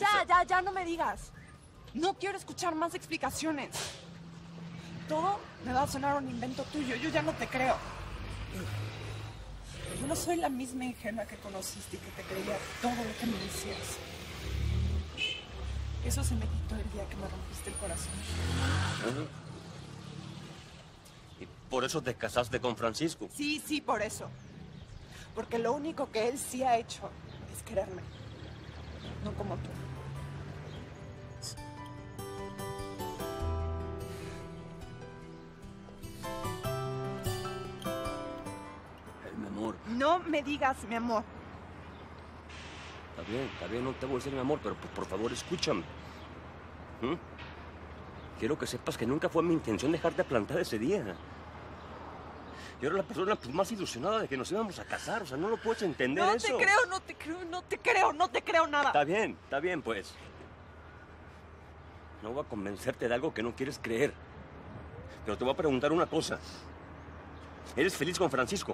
Ya, no me digas. No quiero escuchar más explicaciones. Todo me va a sonar un invento tuyo. Yo ya no te creo. Yo no soy la misma ingenua que conociste y que te creía todo lo que me decías. Eso se me quitó el día que me rompiste el corazón. ¿Y por eso te casaste con Francisco? Sí, por eso. Porque lo único que él sí ha hecho es quererme. No como tú. Mi amor. No me digas, mi amor. Está bien, no te voy a decir mi amor, pero por favor escúchame. Quiero que sepas que nunca fue mi intención dejarte plantada ese día. Yo era la persona más ilusionada de que nos íbamos a casar, o sea, no lo puedes entender eso. No te creo nada. Está bien, pues. No voy a convencerte de algo que no quieres creer. Pero te voy a preguntar una cosa. ¿Eres feliz con Francisco?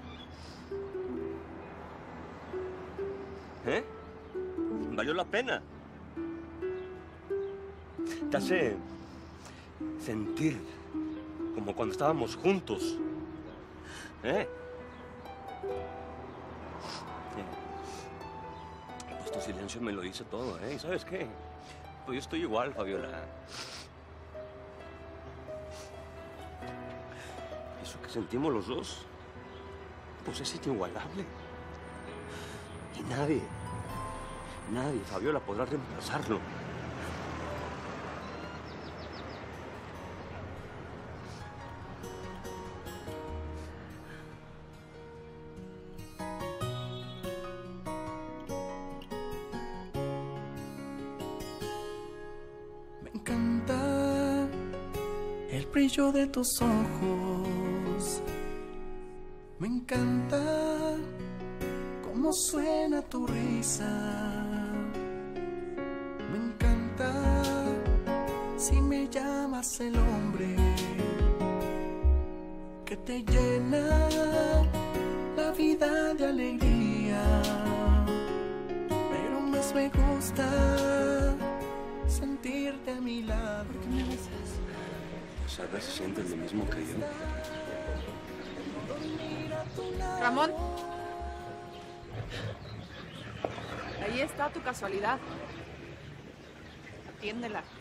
¿Eh? ¿Valió la pena? Te hace sentir como cuando estábamos juntos. Pues tu silencio me lo dice todo, ¿Y sabes qué? Pues yo estoy igual, Fabiola. Eso que sentimos los dos, pues es inigualable. Y nadie, Fabiola, podrá reemplazarlo. Me encanta el brillo de tus ojos. Me encanta cómo suena tu risa. Me encanta si me llamas el hombre que te llena la vida de alegría. Pero más me gusta sentirte a mi lado. ¿Por qué me besas? Pues a veces sientes lo mismo que yo. Ramón. Ahí está tu casualidad. Atiéndela.